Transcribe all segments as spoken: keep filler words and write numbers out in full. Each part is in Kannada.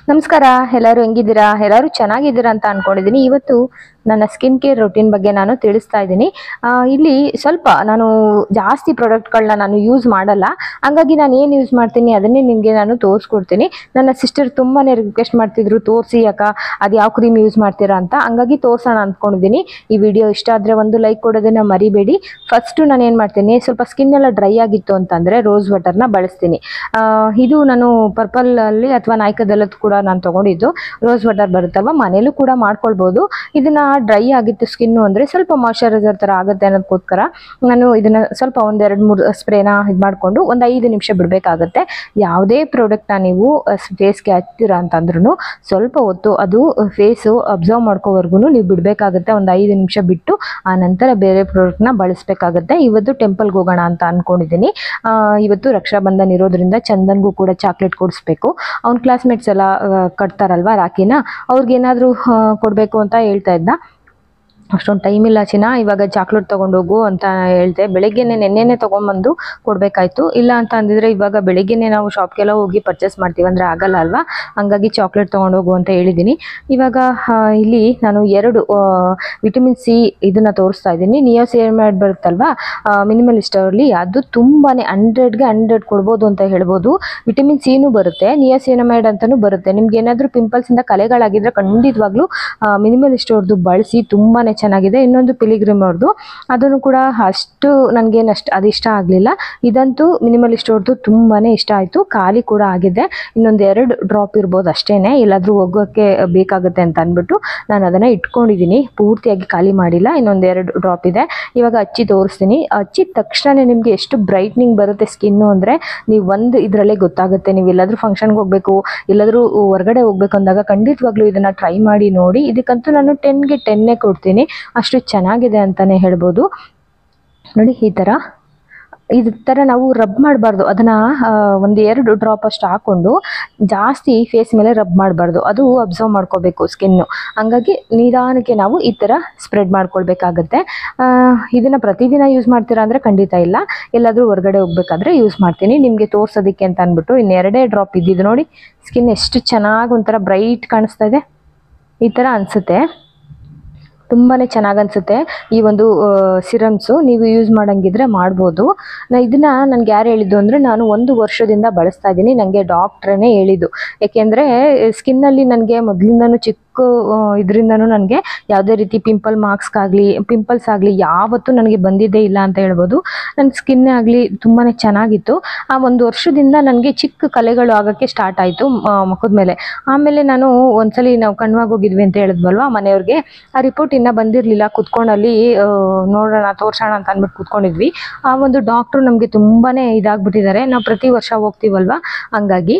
ನಮಸ್ಕಾರ, ಎಲ್ಲರೂ ಹೆಂಗಿದ್ದೀರಾ? ಎಲ್ಲರೂ ಚೆನ್ನಾಗಿದ್ದೀರಾ ಅಂತ ಅನ್ಕೊಂಡಿದ್ದೀನಿ. ಇವತ್ತು ನನ್ನ ಸ್ಕಿನ್ ಕೇರ್ ರೂಟೀನ್ ಬಗ್ಗೆ ನಾನು ತಿಳಿಸ್ತಾ ಇದ್ದೀನಿ. ಇಲ್ಲಿ ಸ್ವಲ್ಪ ನಾನು ಜಾಸ್ತಿ ಪ್ರಾಡಕ್ಟ್ಗಳನ್ನ ನಾನು ಯೂಸ್ ಮಾಡಲ್ಲ, ಹಂಗಾಗಿ ನಾನು ಏನು ಯೂಸ್ ಮಾಡ್ತೀನಿ ಅದನ್ನೇ ನಿಮಗೆ ನಾನು ತೋರಿಸ್ಕೊಡ್ತೀನಿ. ನನ್ನ ಸಿಸ್ಟರ್ ತುಂಬಾ ರಿಕ್ವೆಸ್ಟ್ ಮಾಡ್ತಿದ್ರು, ತೋರಿಸಿ ಅಕ್ಕ ಅದು ಯಾವ ಕ್ರೀಮ್ ಯೂಸ್ ಮಾಡ್ತೀರಾ ಅಂತ. ಹಂಗಾಗಿ ತೋರ್ಸೋಣ ಅಂದ್ಕೊಂಡಿದ್ದೀನಿ. ಈ ವಿಡಿಯೋ ಇಷ್ಟ ಆದರೆ ಒಂದು ಲೈಕ್ ಕೊಡೋದನ್ನ ಮರಿಬೇಡಿ. ಫಸ್ಟು ನಾನು ಏನು ಮಾಡ್ತೀನಿ, ಸ್ವಲ್ಪ ಸ್ಕಿನ್ ಎಲ್ಲ ಡ್ರೈ ಆಗಿತ್ತು ಅಂತಂದರೆ ರೋಸ್ ವಾಟರ್ನ ಬಳಸ್ತೀನಿ. ಇದು ನಾನು ಪರ್ಪಲಲ್ಲಿ ಅಥವಾ ನಾಯ್ಕದಲ್ಲದ್ದು ಕೂಡ ನಾನು ತೊಗೊಂಡಿದ್ದು ರೋಸ್ ವಾಟರ್ ಬರುತ್ತಲ್ವ, ಮನೇಲೂ ಕೂಡ ಮಾಡ್ಕೊಳ್ಬೋದು. ಇದನ್ನು ಡ್ರೈ ಆಗಿತ್ತು ಸ್ಕಿನ್ನು ಅಂದರೆ ಸ್ವಲ್ಪ ಮಾಯ್ಶ್ಚರೈಸರ್ ಥರ ಆಗುತ್ತೆ ಅನ್ನೋದಕ್ಕೋಸ್ಕರ ನಾನು ಇದನ್ನು ಸ್ವಲ್ಪ ಒಂದೆರಡು ಮೂರು ಸ್ಪ್ರೇನ ಇದು ಮಾಡಿಕೊಂಡು ಒಂದು ಐದು ನಿಮಿಷ ಬಿಡಬೇಕಾಗತ್ತೆ. ಯಾವುದೇ ಪ್ರಾಡಕ್ಟ್ನ ನೀವು ಫೇಸ್ಗೆ ಹಚ್ತೀರಾ ಅಂತಂದ್ರೂ ಸ್ವಲ್ಪ ಹೊತ್ತು ಅದು ಫೇಸು ಅಬ್ಸರ್ವ್ ಮಾಡ್ಕೋವರೆಗೂ ನೀವು ಬಿಡಬೇಕಾಗುತ್ತೆ. ಒಂದು ಐದು ನಿಮಿಷ ಬಿಟ್ಟು ಆ ನಂತರ ಬೇರೆ ಪ್ರಾಡಕ್ಟ್ನ ಬಳಸಬೇಕಾಗತ್ತೆ. ಇವತ್ತು ಟೆಂಪಲ್ಗೆ ಹೋಗೋಣ ಅಂತ ಅಂದ್ಕೊಂಡಿದ್ದೀನಿ. ಇವತ್ತು ರಕ್ಷಾಬಂಧನ ಇರೋದ್ರಿಂದ ಚಂದನ್ಗೂ ಕೂಡ ಚಾಕ್ಲೇಟ್ ಕೊಡಿಸ್ಬೇಕು. ಅವ್ನ ಕ್ಲಾಸ್ಮೇಟ್ಸ್ ಎಲ್ಲ ಕಟ್ತಾರಲ್ವ ರಾಖಿನ, ಅವ್ರಿಗೇನಾದರೂ ಕೊಡಬೇಕು ಅಂತ ಹೇಳ್ತಾ ಇದ್ದ. ಅಷ್ಟೊಂದು ಟೈಮ್ ಇಲ್ಲ ಚಿನ್ನ, ಇವಾಗ ಚಾಕ್ಲೇಟ್ ತೊಗೊಂಡೋಗು ಅಂತ ಹೇಳ್ದೆ. ಬೆಳಗ್ಗೆನೆ ನೆನ್ನೆನೆ ತೊಗೊಂಬಂದು ಕೊಡಬೇಕಾಯ್ತು. ಇಲ್ಲ ಅಂತ ಅಂದಿದ್ರೆ ಇವಾಗ ಬೆಳಗ್ಗೆನೆ ನಾವು ಶಾಪ್ಗೆಲ್ಲ ಹೋಗಿ ಪರ್ಚೇಸ್ ಮಾಡ್ತೀವಿ ಅಂದರೆ ಆಗಲ್ಲ ಅಲ್ವಾ, ಹಂಗಾಗಿ ಚಾಕ್ಲೇಟ್ ತೊಗೊಂಡೋಗು ಅಂತ ಹೇಳಿದ್ದೀನಿ. ಇವಾಗ ಇಲ್ಲಿ ನಾನು ಎರಡು ವಿಟಮಿನ್ ಸಿ ಇದನ್ನು ತೋರಿಸ್ತಾ ಇದ್ದೀನಿ. ನಿಯಾಸಿನಮೈಡ್ ಬರುತ್ತಲ್ವ ಮಿನಿಮಲಿಸ್ಟ್ ಅವರಲ್ಲಿ, ಅದು ತುಂಬಾ ಹಂಡ್ರೆಡ್ಗೆ ಹಂಡ್ರೆಡ್ ಕೊಡ್ಬೋದು ಅಂತ ಹೇಳ್ಬೋದು. ವಿಟಮಿನ್ ಸಿನೂ ಬರುತ್ತೆ, ನಿಯಾಸಿನಮೈಡ್ ಅಂತಲೂ ಬರುತ್ತೆ. ನಿಮ್ಗೆ ಏನಾದರೂ ಪಿಂಪಲ್ಸಿಂದ ಕಲೆಗಳಾಗಿದ್ದರೆ ಖಂಡಿತವಾಗ್ಲೂ ಮಿನಿಮಲಿಸ್ಟ್ ಅವ್ರದ್ದು ಬಳಸಿ, ತುಂಬಾ ಚೆನ್ನಾಗಿದೆ. ಇನ್ನೊಂದು ಪಿಲಿಗ್ರಿಮ್ ಅವ್ರದ್ದು, ಅದನ್ನು ಕೂಡ ಅಷ್ಟು ನನಗೇನು ಅಷ್ಟು ಅದು ಇಷ್ಟ ಆಗಲಿಲ್ಲ. ಇದಂತೂ ಮಿನಿಮಲಿಸ್ಟ್ ಅವ್ರದ್ದು ತುಂಬಾ ಇಷ್ಟ ಆಯಿತು. ಖಾಲಿ ಕೂಡ ಆಗಿದೆ. ಇನ್ನೊಂದು ಎರಡು ಡ್ರಾಪ್ ಇರ್ಬೋದು ಅಷ್ಟೇ, ಎಲ್ಲಾದರೂ ಹೋಗೋಕ್ಕೆ ಬೇಕಾಗುತ್ತೆ ಅಂತ ಅಂದ್ಬಿಟ್ಟು ನಾನು ಅದನ್ನು ಇಟ್ಕೊಂಡಿದ್ದೀನಿ. ಪೂರ್ತಿಯಾಗಿ ಖಾಲಿ ಮಾಡಿಲ್ಲ, ಇನ್ನೊಂದು ಎರಡು ಡ್ರಾಪ್ ಇದೆ. ಇವಾಗ ಹಚ್ಚಿ ತೋರಿಸ್ತೀನಿ. ಹಚ್ಚಿದ ತಕ್ಷಣ ನಿಮಗೆ ಎಷ್ಟು ಬ್ರೈಟ್ನಿಂಗ್ ಬರುತ್ತೆ ಸ್ಕಿನ್ನು ಅಂದರೆ ನೀವು ಒಂದು ಇದರಲ್ಲೇ ಗೊತ್ತಾಗುತ್ತೆ. ನೀವು ಎಲ್ಲಾದರೂ ಫಂಕ್ಷನ್ಗೆ ಹೋಗಬೇಕು, ಎಲ್ಲಾದರೂ ಹೊರಗಡೆ ಹೋಗ್ಬೇಕು ಅಂದಾಗ ಖಂಡಿತವಾಗ್ಲೂ ಇದನ್ನು ಟ್ರೈ ಮಾಡಿ ನೋಡಿ. ಇದಕ್ಕಂತೂ ನಾನು ಟೆನ್ಗೆ ಟೆನ್ನೇ ಕೊಡ್ತೀನಿ, ಅಷ್ಟು ಚೆನ್ನಾಗಿದೆ ಅಂತಲೇ ಹೇಳ್ಬೋದು. ನೋಡಿ ಈ ಥರ ಇದ್ರ ಥರ ನಾವು ರಬ್ ಮಾಡಬಾರ್ದು. ಅದನ್ನು ಒಂದು ಎರಡು ಡ್ರಾಪ್ ಅಷ್ಟು ಹಾಕ್ಕೊಂಡು ಜಾಸ್ತಿ ಫೇಸ್ ಮೇಲೆ ರಬ್ ಮಾಡಬಾರ್ದು, ಅದು ಅಬ್ಸರ್ವ್ ಮಾಡ್ಕೋಬೇಕು ಸ್ಕಿನ್ನು. ಹಂಗಾಗಿ ನಿಧಾನಕ್ಕೆ ನಾವು ಈ ಥರ ಸ್ಪ್ರೆಡ್ ಮಾಡ್ಕೊಳ್ಬೇಕಾಗತ್ತೆ. ಇದನ್ನು ಪ್ರತಿದಿನ ಯೂಸ್ ಮಾಡ್ತೀರಾ ಅಂದರೆ ಖಂಡಿತ ಇಲ್ಲ, ಎಲ್ಲಾದರೂ ಹೊರಗಡೆ ಹೋಗ್ಬೇಕಾದ್ರೆ ಯೂಸ್ ಮಾಡ್ತೀನಿ ನಿಮಗೆ ತೋರಿಸೋದಕ್ಕೆ ಅಂತ ಅಂದ್ಬಿಟ್ಟು. ಇನ್ನೆರಡೇ ಡ್ರಾಪ್ ಇದ್ದಿದ್ದು ನೋಡಿ, ಸ್ಕಿನ್ ಎಷ್ಟು ಚೆನ್ನಾಗಿ ಒಂಥರ ಬ್ರೈಟ್ ಕಾಣಿಸ್ತಾ ಇದೆ. ಈ ಥರ ಅನಿಸುತ್ತೆ, ತುಂಬಾ ಚೆನ್ನಾಗಿ ಅನಿಸುತ್ತೆ. ಈ ಒಂದು ಸಿರಮ್ಸು ನೀವು ಯೂಸ್ ಮಾಡೋಂಗಿದ್ರೆ ಮಾಡ್ಬೋದು. ನಾ ಇದನ್ನು ನನಗೆ ಯಾರು ಹೇಳಿದ್ದು ಅಂದರೆ, ನಾನು ಒಂದು ವರ್ಷದಿಂದ ಬಳಸ್ತಾ ಇದ್ದೀನಿ. ನನಗೆ ಡಾಕ್ಟ್ರೇ ಹೇಳಿದ್ದು. ಏಕೆಂದರೆ ಸ್ಕಿನ್ನಲ್ಲಿ ನನಗೆ ಮೊದಲಿಂದನೂ ಚಿಕ್ಕ ಇದರಿಂದನೂ ನನಗೆ ಯಾವುದೇ ರೀತಿ ಪಿಂಪಲ್ ಮಾರ್ಕ್ಸ್ಗಾಗಲಿ ಪಿಂಪಲ್ಸ್ ಆಗಲಿ ಯಾವತ್ತೂ ನನಗೆ ಬಂದಿದ್ದೇ ಇಲ್ಲ ಅಂತ ಹೇಳ್ಬೋದು. ನನ್ನ ಸ್ಕಿನ್ನೇ ಆಗಲಿ ತುಂಬಾ ಚೆನ್ನಾಗಿತ್ತು. ಆ ಒಂದು ವರ್ಷದಿಂದ ನನಗೆ ಚಿಕ್ಕ ಕಲೆಗಳು ಆಗೋಕ್ಕೆ ಸ್ಟಾರ್ಟ್ ಆಯಿತು ಮುಖದ ಮೇಲೆ. ಆಮೇಲೆ ನಾನು ಒಂದ್ಸಲಿ ನಾವು ಕಣ್ವಾಗಿ ಹೋಗಿದ್ವಿ ಅಂತ ಹೇಳಿದ್ವಲ್ವ ಮನೆಯವ್ರಿಗೆ, ಆ ರಿಪೋರ್ಟ್ ಇನ್ನೂ ಬಂದಿರಲಿಲ್ಲ. ಕುತ್ಕೊಂಡಲ್ಲಿ ನೋಡೋಣ ತೋರ್ಸೋಣ ಅಂತ ಅಂದ್ಬಿಟ್ಟು ಕೂತ್ಕೊಂಡಿದ್ವಿ. ಆ ಒಂದು ಡಾಕ್ಟ್ರು ನಮಗೆ ತುಂಬಾ ಇದಾಗ್ಬಿಟ್ಟಿದ್ದಾರೆ. ನಾವು ಪ್ರತಿ ವರ್ಷ ಹೋಗ್ತೀವಲ್ವ, ಹಂಗಾಗಿ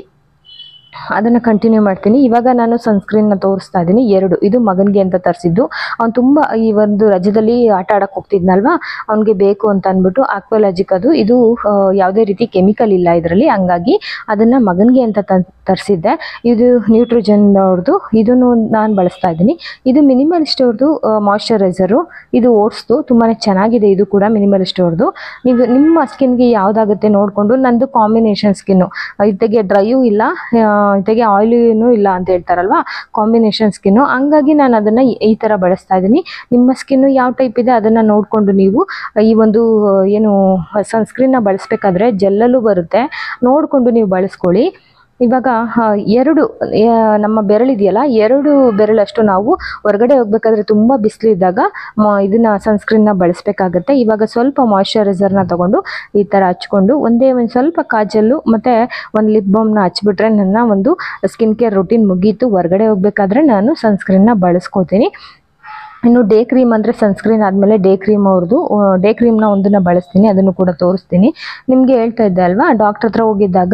ಅದನ್ನು ಕಂಟಿನ್ಯೂ ಮಾಡ್ತೀನಿ. ಇವಾಗ ನಾನು ಸನ್ಸ್ಕ್ರೀನ್ನ ತೋರಿಸ್ತಾ ಇದ್ದೀನಿ ಎರಡು. ಇದು ಮಗನಿಗೆ ಅಂತ ತರಿಸಿದ್ದು. ಅವ್ನು ತುಂಬ ಈ ಒಂದು ರಜದಲ್ಲಿ ಆಟ ಆಡೋಕ್ಕೆ ಹೋಗ್ತಿದ್ನಲ್ವ, ಅವ್ನಿಗೆ ಬೇಕು ಅಂತ ಅಂದ್ಬಿಟ್ಟು ಆಕ್ವಾಲಾಜಿಕ್, ಅದು ಇದು ಯಾವುದೇ ರೀತಿ ಕೆಮಿಕಲ್ ಇಲ್ಲ ಇದರಲ್ಲಿ, ಹಂಗಾಗಿ ಅದನ್ನು ಮಗನಿಗೆ ಅಂತ ತರಿಸಿದ್ದೆ. ಇದು ನ್ಯೂಟ್ರಿಜನ್ ಅವ್ರದ್ದು, ಇದನ್ನು ನಾನು ಬಳಸ್ತಾ ಇದ್ದೀನಿ. ಇದು ಮಿನಿಮಲಿಸ್ಟ್ ಅವ್ರದ್ದು ಮಾಯ್ಶ್ಚರೈಸರು, ಇದು ಓಟ್ಸ್ದು, ತುಂಬಾ ಚೆನ್ನಾಗಿದೆ. ಇದು ಕೂಡ ಮಿನಿಮಲಿಸ್ಟ್ ಅವ್ರದ್ದು. ನೀವು ನಿಮ್ಮ ಸ್ಕಿನ್ಗೆ ಯಾವುದಾಗುತ್ತೆ ನೋಡಿಕೊಂಡು, ನಂದು ಕಾಂಬಿನೇಷನ್ ಸ್ಕಿನ್ನು, ಇದಕ್ಕೆ ಡ್ರೈಯೂ ಇಲ್ಲ ಜೊತೆಗೆ ಆಯಿಲಿನೂ ಇಲ್ಲ ಅಂತ ಹೇಳ್ತಾರಲ್ವ, ಕಾಂಬಿನೇಷನ್ ಸ್ಕಿನ್ನು. ಹಂಗಾಗಿ ನಾನು ಅದನ್ನು ಈ ಥರ ಬಳಸ್ತಾ ಇದ್ದೀನಿ. ನಿಮ್ಮ ಸ್ಕಿನ್ನು ಯಾವ ಟೈಪ್ ಇದೆ ಅದನ್ನು ನೋಡಿಕೊಂಡು ನೀವು ಈ ಒಂದು ಏನು ಸನ್ಸ್ಕ್ರೀನ್ನ ಬಳಸಬೇಕಾದ್ರೆ ಜೆಲ್ಲಲ್ಲೂ ಬರುತ್ತೆ, ನೋಡಿಕೊಂಡು ನೀವು ಬಳಸ್ಕೊಳ್ಳಿ. ಇವಾಗ ಎರಡು ನಮ್ಮ ಬೆರಳಿದೆಯಲ್ಲ, ಎರಡು ಬೆರಳಷ್ಟು ನಾವು ಹೊರಗಡೆ ಹೋಗ್ಬೇಕಾದ್ರೆ ತುಂಬ ಬಿಸಿಲಿದ್ದಾಗ ಇದನ್ನು ಸನ್ಸ್ಕ್ರೀನ್ನ ಬಳಸಬೇಕಾಗತ್ತೆ. ಇವಾಗ ಸ್ವಲ್ಪ ಮಾಯ್ಶ್ಚರೈಸರ್ನ ತೊಗೊಂಡು ಈ ಥರ ಹಚ್ಕೊಂಡು ಒಂದೇ ಒಂದು ಸ್ವಲ್ಪ ಕಾಜಲ್ಲು ಮತ್ತು ಒಂದು ಲಿಪ್ ಬಾಮ್ನ ಹಚ್ಬಿಟ್ರೆ ನನ್ನ ಒಂದು ಸ್ಕಿನ್ ಕೇರ್ ರೂಟೀನ್ ಮುಗೀತು. ಹೊರಗಡೆ ಹೋಗ್ಬೇಕಾದ್ರೆ ನಾನು ಸನ್ಸ್ಕ್ರೀನ್ನ ಬಳಸ್ಕೊತೀನಿ. ಇನ್ನು ಡೇ ಕ್ರೀಮ್ ಅಂದರೆ ಸನ್ಸ್ಕ್ರೀನ್ ಆದಮೇಲೆ ಡೇ ಕ್ರೀಮ್ ಅವ್ರದ್ದು, ಡೇ ಕ್ರೀಮ್ನ ಒಂದನ್ನು ಬಳಸ್ತೀನಿ, ಅದನ್ನು ಕೂಡ ತೋರಿಸ್ತೀನಿ. ನಿಮಗೆ ಹೇಳ್ತಾ ಇದ್ದೆ ಅಲ್ವಾ, ಡಾಕ್ಟ್ರ್ ಹತ್ರ ಹೋಗಿದ್ದಾಗ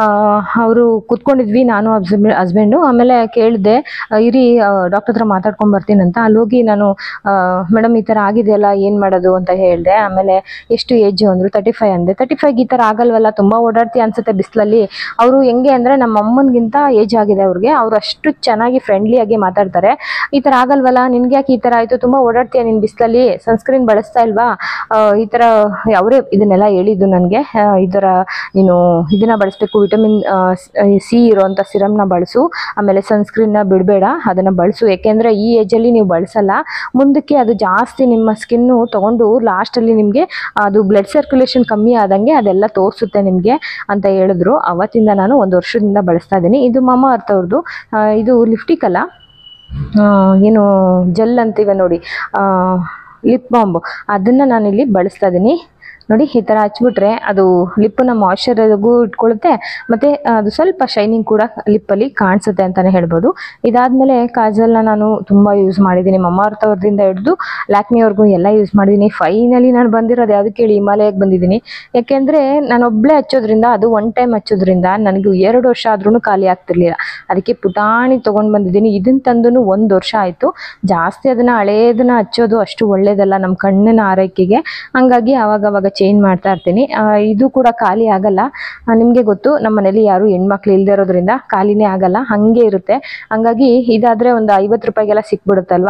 ಅವರು ಕೂತ್ಕೊಂಡಿದ್ವಿ, ನಾನು ಹಸ್ಬೆಂಡ್ ಹಸ್ಬೆಂಡು ಆಮೇಲೆ ಕೇಳಿದೆ, ಇರಿ ಡಾಕ್ಟ್ರ್ ಹತ್ರ ಮಾತಾಡ್ಕೊಂಡು ಬರ್ತೀನಿ ಅಂತ. ಅಲ್ಲಿ ಹೋಗಿ ನಾನು ಮೇಡಮ್ ಈ ಥರ ಆಗಿದೆಯಲ್ಲ ಏನು ಮಾಡೋದು ಅಂತ ಹೇಳಿದೆ. ಆಮೇಲೆ ಎಷ್ಟು ಏಜು ಅಂದರು, ತರ್ಟಿ ಫೈವ್ ಅಂದೆ. ತರ್ಟಿ ಫೈವ್ಗೆ ಈ ಥರ ಆಗಲ್ವಲ್ಲ, ತುಂಬ ಓಡಾಡ್ತಿ ಅನಿಸುತ್ತೆ ಬಿಸಿಲಲ್ಲಿ. ಅವರು ಹೆಂಗೆ ಅಂದರೆ ನಮ್ಮ ಅಮ್ಮನಿಗಿಂತ ಏಜ್ ಆಗಿದೆ ಅವ್ರಿಗೆ, ಅವರು ಅಷ್ಟು ಚೆನ್ನಾಗಿ ಫ್ರೆಂಡ್ಲಿಯಾಗಿ ಮಾತಾಡ್ತಾರೆ. ಈ ಥರ ಆಗಲ್ವಲ್ಲ, ನಿನ್ಗೆ ಯಾಕೆ ಈ ಥರ ಆಯಿತು, ತುಂಬ ಓಡಾಡ್ತೀಯ ನೀನು ಬಿಸಿಲಲ್ಲಿ, ಸನ್ಸ್ಕ್ರೀನ್ ಬಳಸ್ತಾ ಇಲ್ವಾ, ಈ ಥರ ಅವರೇ ಇದನ್ನೆಲ್ಲ ಹೇಳಿದ್ದು ನನಗೆ. ಈ ಥರ ನೀನು ಇದನ್ನು ಬಳಸಬೇಕು, ವಿಟಮಿನ್ ಸಿ ಇರೋವಂಥ ಸಿರಮ್ನ ಬಳಸು, ಆಮೇಲೆ ಸನ್ಸ್ಕ್ರೀನ್ನ ಬಿಡಬೇಡ, ಅದನ್ನು ಬಳಸು. ಏಕೆಂದರೆ ಈ ಏಜಲ್ಲಿ ನೀವು ಬಳಸಲ್ಲ, ಮುಂದಕ್ಕೆ ಅದು ಜಾಸ್ತಿ ನಿಮ್ಮ ಸ್ಕಿನ್ನು ತೊಗೊಂಡು ಲಾಸ್ಟಲ್ಲಿ ನಿಮಗೆ ಅದು ಬ್ಲಡ್ ಸರ್ಕ್ಯುಲೇಷನ್ ಕಮ್ಮಿ ಆದಂಗೆ ಅದೆಲ್ಲ ತೋರಿಸುತ್ತೆ ನಿಮಗೆ ಅಂತ ಹೇಳಿದ್ರು. ಅವತ್ತಿಂದ ನಾನು ಒಂದು ವರ್ಷದಿಂದ ಬಳಸ್ತಾ ಇದ್ದೀನಿ. ಇದು ಮಾಮಾ ಅರ್ಥ ಅವ್ರದ್ದು, ಇದು ಲಿಫ್ಟಿಕ್ ಅಲ್ಲ, ಏನು ಜೆಲ್ ಅಂತೀವಿ ನೋಡಿ, ಲಿಪ್ ಬಾಂಬ್, ಅದನ್ನು ನಾನಿಲ್ಲಿ ಬಳಸ್ತಾ ಇದ್ದೀನಿ. ನೋಡಿ ಈ ಥರ ಹಚ್ಬಿಟ್ರೆ ಅದು ಲಿಪ್ಪನ್ನ ಮಾಯ್ಶ್ಚರೈಗೂ ಇಟ್ಕೊಳ್ಳುತ್ತೆ, ಮತ್ತು ಅದು ಸ್ವಲ್ಪ ಶೈನಿಂಗ್ ಕೂಡ ಲಿಪ್ಪಲ್ಲಿ ಕಾಣಿಸುತ್ತೆ ಅಂತಲೇ ಹೇಳ್ಬೋದು. ಇದಾದಮೇಲೆ ಕಾಜಲ್ನ ನಾನು ತುಂಬ ಯೂಸ್ ಮಾಡಿದ್ದೀನಿ, ಮಮ್ಮ ಅರ್ಥ ಅವ್ರದಿಂದ ಹಿಡಿದು ಲ್ಯಾಕ್ಮಿವರೆಗೂ ಎಲ್ಲ ಯೂಸ್ ಮಾಡಿದ್ದೀನಿ. ಫೈನಲಿ ನಾನು ಬಂದಿರೋದು ಯಾವುದಕ್ಕೆ ಹೇಳಿ ಹಿಮಾಲಯಕ್ಕೆ ಬಂದಿದ್ದೀನಿ. ಯಾಕೆಂದರೆ ನಾನು ಒಬ್ಬಳೇ ಹಚ್ಚೋದ್ರಿಂದ, ಅದು ಒನ್ ಟೈಮ್ ಹಚ್ಚೋದ್ರಿಂದ ನನಗೆ ಎರಡು ವರ್ಷ ಆದ್ರೂ ಖಾಲಿ ಆಗ್ತಿರ್ಲಿಲ್ಲ. ಅದಕ್ಕೆ ಪುಟಾಣಿ ತೊಗೊಂಡು ಬಂದಿದ್ದೀನಿ. ಇದನ್ನು ತಂದು ಒಂದು ವರ್ಷ ಆಯಿತು. ಜಾಸ್ತಿ ಅದನ್ನು ಹಳೇದನ್ನ ಹಚ್ಚೋದು ಅಷ್ಟು ಒಳ್ಳೇದಲ್ಲ ನಮ್ಮ ಕಣ್ಣಿನ ಆರೈಕೆಗೆ, ಹಾಗಾಗಿ ಆವಾಗವಾಗ ಚೇಂಜ್ ಮಾಡ್ತಾ ಇರ್ತೀನಿ. ಇದು ಕೂಡ ಖಾಲಿ ಆಗಲ್ಲ, ನಿಮಗೆ ಗೊತ್ತು ನಮ್ಮ ಮನೇಲಿ ಯಾರು ಹೆಣ್ಮಕ್ಳು ಇಲ್ಲದೆ ಇರೋದ್ರಿಂದ ಖಾಲಿನೇ ಆಗಲ್ಲ, ಹಾಗೆ ಇರುತ್ತೆ. ಹಂಗಾಗಿ ಇದಾದರೆ ಒಂದು ಐವತ್ತು ರೂಪಾಯಿಗೆಲ್ಲ ಸಿಕ್ಬಿಡುತ್ತಲ್ವಾ,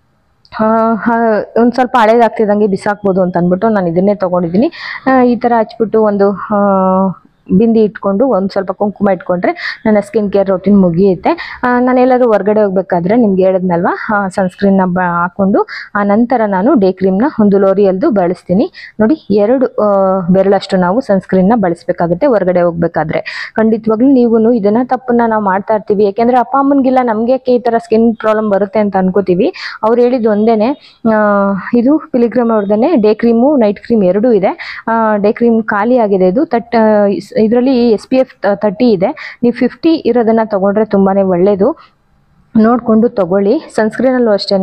ಒಂದು ಸ್ವಲ್ಪ ಹಳೇದಾಗ್ತಿದ್ದಂಗೆ ಬಿಸಾಕ್ಬೋದು ಅಂತ ಅಂದ್ಬಿಟ್ಟು ನಾನು ಇದನ್ನೇ ತೊಗೊಂಡಿದ್ದೀನಿ. ಈ ಥರ ಹಚ್ಬಿಟ್ಟು ಒಂದು ಬಿಂದಿ ಇಟ್ಕೊಂಡು ಒಂದು ಸ್ವಲ್ಪ ಕುಂಕುಮ ಇಟ್ಕೊಂಡ್ರೆ ನನ್ನ ಸ್ಕಿನ್ ಕೇರ್ ರೊಟೀನ್ ಮುಗಿಯುತ್ತೆ. ನಾನು ಎಲ್ಲರೂ ಹೊರಗಡೆ ಹೋಗ್ಬೇಕಾದ್ರೆ ನಿಮ್ಗೆ ಹೇಳಿದ್ನಲ್ವ, ಸನ್ಸ್ಕ್ರೀನ್ನ ಬ ಹಾಕ್ಕೊಂಡು ಆ ನಂತರ ನಾನು ಡೇ ಕ್ರೀಮ್ನ ಒಂದು ಲೋರಿಯಲ್ದು ಬಳಸ್ತೀನಿ. ನೋಡಿ ಎರಡು ಬೆರಳಷ್ಟು ನಾವು ಸನ್ಸ್ಕ್ರೀನ್ನ ಬಳಸಬೇಕಾಗುತ್ತೆ ಹೊರಗಡೆ ಹೋಗ್ಬೇಕಾದ್ರೆ. ಖಂಡಿತವಾಗ್ಲೂ ನೀವು ಇದನ್ನು ತಪ್ಪನ್ನ ನಾವು ಮಾಡ್ತಾ ಇರ್ತೀವಿ. ಯಾಕೆಂದರೆ ಅಪ್ಪ ಅಮ್ಮನಿಗಿಲ್ಲ, ನಮಗೆ ಈ ಥರ ಸ್ಕಿನ್ ಪ್ರಾಬ್ಲಮ್ ಬರುತ್ತೆ ಅಂತ ಅನ್ಕೋತೀವಿ. ಅವ್ರು ಹೇಳಿದ್ದು ಒಂದೇ, ಇದು ಪಿಲಿಗ್ರಿಮ್ ಅವ್ರದೇ ಡೇ ಕ್ರೀಮು ನೈಟ್ ಕ್ರೀಮ್ ಎರಡೂ ಇದೆ. ಡೇ ಕ್ರೀಮ್ ಖಾಲಿ ಆಗಿದೆ, ಇದು ತಟ್ ಇದರಲ್ಲಿ ಎಸ್ ಪಿ ಎಫ್ ತರ್ಟಿ ಇದೆ. ನೀವು ಫಿಫ್ಟಿ ಇರೋದನ್ನು ತೊಗೊಂಡ್ರೆ ತುಂಬಾ ಒಳ್ಳೆಯದು, ನೋಡಿಕೊಂಡು ತೊಗೊಳ್ಳಿ. ಸನ್ಸ್ಕ್ರೀನಲ್ಲೂ ಅಷ್ಟೇ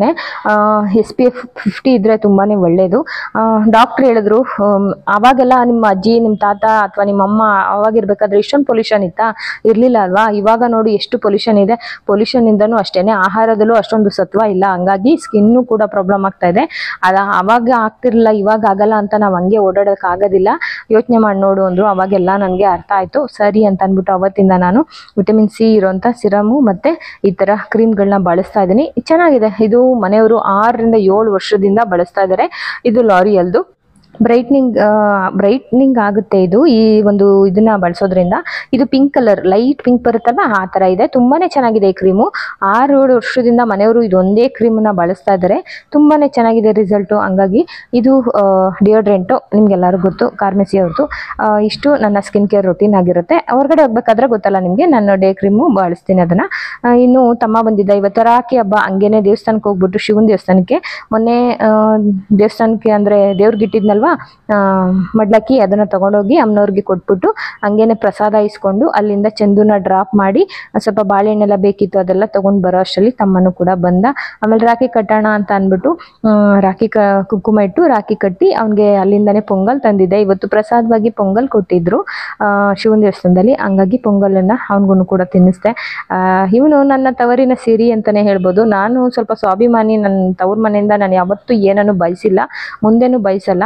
ಎಸ್ ಪಿ ಎಫ್ ಫಿಫ್ಟಿ ಇದ್ದರೆ ತುಂಬಾ ಒಳ್ಳೆಯದು. ಡಾಕ್ಟ್ರ್ ಹೇಳಿದ್ರು, ಆವಾಗೆಲ್ಲ ನಿಮ್ಮ ಅಜ್ಜಿ ನಿಮ್ಮ ತಾತ ಅಥವಾ ನಿಮ್ಮ ಅಮ್ಮ ಆವಾಗಿರ್ಬೇಕಾದ್ರೆ ಇಷ್ಟೊಂದು ಪೊಲ್ಯೂಷನ್ ಇತ್ತಾ, ಇರಲಿಲ್ಲ ಅಲ್ವಾ. ಇವಾಗ ನೋಡಿ ಎಷ್ಟು ಪೊಲ್ಯೂಷನ್ ಇದೆ. ಪೊಲ್ಯೂಷನಿಂದನೂ ಅಷ್ಟೇ, ಆಹಾರದಲ್ಲೂ ಅಷ್ಟೊಂದು ಸತ್ವ ಇಲ್ಲ, ಹಂಗಾಗಿ ಸ್ಕಿನ್ನು ಕೂಡ ಪ್ರಾಬ್ಲಮ್ ಆಗ್ತಾ ಇದೆ. ಅದ ಆವಾಗ ಆಗ್ತಿರಲಿಲ್ಲ, ಇವಾಗ ಆಗಲ್ಲ ಅಂತ ನಾವು ಹಂಗೆ ಓಡಾಡೋಕ್ಕಾಗೋದಿಲ್ಲ, ಯೋಚನೆ ಮಾಡಿ ನೋಡು ಅಂದರು. ಅವಾಗೆಲ್ಲ ನನಗೆ ಅರ್ಥ ಆಯಿತು, ಸರಿ ಅಂತ ಅಂದ್ಬಿಟ್ಟು ಅವತ್ತಿಂದ ನಾನು ವಿಟಮಿನ್ ಸಿ ಇರೋಂಥ ಸಿರಮು ಮತ್ತು ಈ ಥರ ಕ್ರೀಮ್ಗಳನ್ನ ಬಳಸ್ತಾ ಇದ್ದೀನಿ. ಚೆನ್ನಾಗಿದೆ. ಇದು ಮನೆಯವರು ಆರರಿಂದ ಏಳು ವರ್ಷದಿಂದ ಬಳಸ್ತಾ ಇದ್ದಾರೆ. ಇದು ಲಾರಿಯಲ್ದು ಬ್ರೈಟ್ನಿಂಗ್ ಬ್ರೈಟ್ನಿಂಗ್ ಆಗುತ್ತೆ ಇದು, ಈ ಒಂದು ಇದನ್ನ ಬಳಸೋದ್ರಿಂದ. ಇದು ಪಿಂಕ್ ಕಲರ್, ಲೈಟ್ ಪಿಂಕ್ ಬರುತ್ತಲ್ವ, ಆ ಥರ ಇದೆ. ತುಂಬಾ ಚೆನ್ನಾಗಿದೆ ಈ ಕ್ರೀಮು. ಆರು ಏಳು ವರ್ಷದಿಂದ ಮನೆಯವರು ಇದೊಂದೇ ಕ್ರೀಮನ್ನ ಬಳಸ್ತಾ ಇದ್ದಾರೆ, ತುಂಬಾ ಚೆನ್ನಾಗಿದೆ ರಿಸಲ್ಟು. ಹಂಗಾಗಿ ಇದು ಡಿಯೋಡ್ರೆಂಟು ನಿಮ್ಗೆಲ್ಲರೂ ಗೊತ್ತು, ಕಾರ್ಮೆಸಿ ಅವ್ರದ್ದು. ಇಷ್ಟು ನನ್ನ ಸ್ಕಿನ್ ಕೇರ್ ರೊಟೀನ್ ಆಗಿರುತ್ತೆ. ಹೊರಗಡೆ ಹೋಗ್ಬೇಕಾದ್ರೆ ಗೊತ್ತಲ್ಲ ನಿಮಗೆ, ನಾನು ಡೇ ಕ್ರೀಮು ಬಳಸ್ತೀನಿ ಅದನ್ನು. ಇನ್ನು ತಮ್ಮ ಬಂದಿದ್ದ ಇವತ್ತು ರಾಖಿ ಹಬ್ಬ, ಹಂಗೇನೆ ದೇವಸ್ಥಾನಕ್ಕೆ ಹೋಗ್ಬಿಟ್ಟು, ಶಿವನ ದೇವಸ್ಥಾನಕ್ಕೆ ಮೊನ್ನೆ ದೇವಸ್ಥಾನಕ್ಕೆ ಅಂದರೆ ದೇವ್ರಿಗೆ ಇಟ್ಟಿದ್ನಲ್ವ ಮಡ್ಲಕ್ಕಿ, ಅದನ್ನು ತೊಗೊಂಡೋಗಿ ಅಮ್ಮನವ್ರಿಗೆ ಕೊಟ್ಬಿಟ್ಟು ಹಂಗೇನೆ ಪ್ರಸಾದ ಇಸ್ಕೊಂಡು ಅಲ್ಲಿಂದ ಚಂದುನ ಡ್ರಾಪ್ ಮಾಡಿ ಸ್ವಲ್ಪ ಬಾಳೆಹಣ್ಣೆಲ್ಲ ಬೇಕಿತ್ತು, ಅದೆಲ್ಲ ತೊಗೊಂಡು ಬರೋ ಅಷ್ಟರಲ್ಲಿ ತಮ್ಮನೂ ಕೂಡ ಬಂದ. ಆಮೇಲೆ ರಾಖಿ ಕಟ್ಟೋಣ ಅಂತ ಅಂದ್ಬಿಟ್ಟು ರಾಖಿ ಕ ಕುಂಕುಮ ಇಟ್ಟು ರಾಖಿ ಕಟ್ಟಿ ಅವನಿಗೆ ಅಲ್ಲಿಂದನೇ ಪೊಂಗಲ್ ತಂದಿದ್ದೆ. ಇವತ್ತು ಪ್ರಸಾದವಾಗಿ ಪೊಂಗಲ್ ಕೊಟ್ಟಿದ್ರು ಶಿವನ ದೇವಸ್ಥಾನದಲ್ಲಿ, ಹಂಗಾಗಿ ಪೊಂಗಲನ್ನು ಅವನಿಗೂ ಕೂಡ ತಿನ್ನಿಸ್ದೆ. ಇವನು ನನ್ನ ತವರಿನ ಸಿರಿ ಅಂತಲೇ ಹೇಳ್ಬೋದು. ನಾನು ಸ್ವಲ್ಪ ಸ್ವಾಭಿಮಾನಿ, ನನ್ನ ತವ್ರ ಮನೆಯಿಂದ ನಾನು ಯಾವತ್ತೂ ಏನನ್ನು ಬಯಸಿಲ್ಲ, ಮುಂದೆನೂ ಬಯಸಲ್ಲ.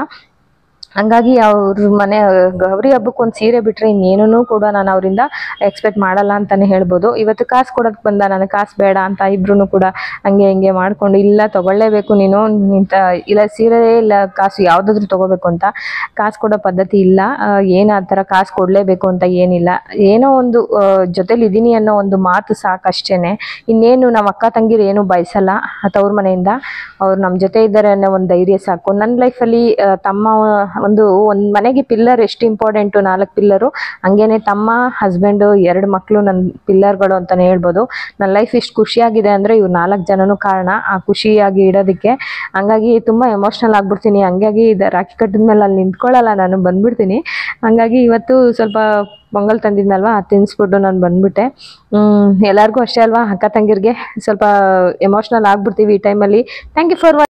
ಹಂಗಾಗಿ ಅವ್ರ ಮನೆ ಗೌರಿ ಹಬ್ಬಕ್ಕೆ ಒಂದು ಸೀರೆ ಬಿಟ್ಟರೆ ಇನ್ನೇನೂ ಕೂಡ ನಾನು ಅವರಿಂದ ಎಕ್ಸ್ಪೆಕ್ಟ್ ಮಾಡಲ್ಲ ಅಂತಲೇ ಹೇಳ್ಬೋದು. ಇವತ್ತು ಕಾಸು ಕೊಡೋಕ್ಕೆ ಬಂದ, ನನಗೆ ಕಾಸು ಬೇಡ ಅಂತ ಇಬ್ಬರೂ ಕೂಡ ಹಂಗೆ ಹಿಂಗೆ ಮಾಡಿಕೊಂಡು, ಇಲ್ಲ ತೊಗೊಳ್ಳೇಬೇಕು ನೀನು ನಿಂತ, ಇಲ್ಲ ಸೀರೆ ಇಲ್ಲ ಕಾಸು ಯಾವುದಾದ್ರೂ ತೊಗೋಬೇಕು ಅಂತ ಕಾಸು ಕೊಡೋ ಪದ್ಧತಿ ಇಲ್ಲ. ಏನು ಆ ಥರ ಕಾಸು ಕೊಡಲೇಬೇಕು ಅಂತ ಏನಿಲ್ಲ, ಏನೋ ಒಂದು ಜೊತೇಲಿ ಇದ್ದೀನಿ ಅನ್ನೋ ಒಂದು ಮಾತು ಸಾಕಷ್ಟೇ. ಇನ್ನೇನು ನಮ್ಮ ಅಕ್ಕ ತಂಗಿರು ಏನೂ ಬಯಸಲ್ಲ ತವ್ರ ಮನೆಯಿಂದ, ಅವ್ರು ನಮ್ಮ ಜೊತೆ ಇದ್ದಾರೆ ಅನ್ನೋ ಒಂದು ಧೈರ್ಯ ಸಾಕು. ನನ್ನ ಲೈಫಲ್ಲಿ ತಮ್ಮ ಒಂದು ಒಂದು ಮನೆಗೆ ಪಿಲ್ಲರ್ ಎಷ್ಟು ಇಂಪಾರ್ಟೆಂಟು, ನಾಲ್ಕು ಪಿಲ್ಲರು, ಹಂಗೇನೆ ತಮ್ಮ ಹಸ್ಬೆಂಡು ಎರಡು ಮಕ್ಕಳು ನನ್ನ ಪಿಲ್ಲರ್ಗಳು ಅಂತಲೇ ಹೇಳ್ಬೋದು. ನನ್ನ ಲೈಫ್ ಇಷ್ಟು ಖುಷಿಯಾಗಿದೆ ಅಂದರೆ ಇವ್ರು ನಾಲ್ಕು ಜನನೂ ಕಾರಣ ಆ ಖುಷಿಯಾಗಿ ಇಡೋದಕ್ಕೆ. ಹಂಗಾಗಿ ತುಂಬ ಎಮೋಷ್ನಲ್ ಆಗ್ಬಿಡ್ತೀನಿ. ಹಂಗಾಗಿ ಇದು ರಾಖಿ ಕಟ್ಟಿದ್ಮೇಲೆ ಅಲ್ಲಿ ನಿಂತ್ಕೊಳ್ಳಲ್ಲ, ನಾನು ಬಂದ್ಬಿಡ್ತೀನಿ. ಹಂಗಾಗಿ ಇವತ್ತು ಸ್ವಲ್ಪ ಪೊಂಗಲ್ ತಂದಿದ್ನಲ್ವ, ಅದು ತಿನ್ನಿಸ್ಬಿಟ್ಟು ನಾನು ಬಂದ್ಬಿಟ್ಟೆ. ಎಲ್ಲರಿಗೂ ಅಷ್ಟೇ ಅಲ್ವಾ, ಅಕ್ಕ ತಂಗಿರಿಗೆ ಸ್ವಲ್ಪ ಎಮೋಷ್ನಲ್ ಆಗ್ಬಿಡ್ತೀವಿ ಈ ಟೈಮಲ್ಲಿ. Thank you for